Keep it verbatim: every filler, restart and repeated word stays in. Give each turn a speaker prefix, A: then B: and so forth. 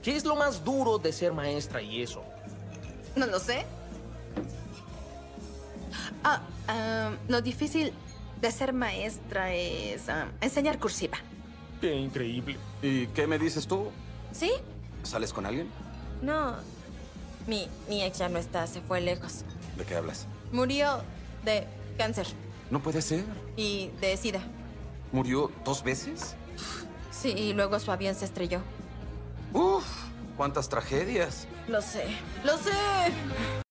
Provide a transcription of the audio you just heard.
A: ¿Qué es lo más duro de ser maestra y eso?
B: No lo sé. Ah, ah, lo difícil de ser maestra es ah, enseñar cursiva.
A: Qué increíble.
C: ¿Y qué me dices tú?
D: ¿Sí?
C: ¿Sales con alguien?
D: No. Mi, mi ex ya no está, se fue lejos.
C: ¿De qué hablas?
D: Murió de cáncer
C: No puede ser.
D: y de sida.
C: ¿Murió dos veces?
D: Sí, y luego su avión se estrelló.
C: ¡Uf! ¡Cuántas tragedias!
D: Lo sé. ¡Lo sé!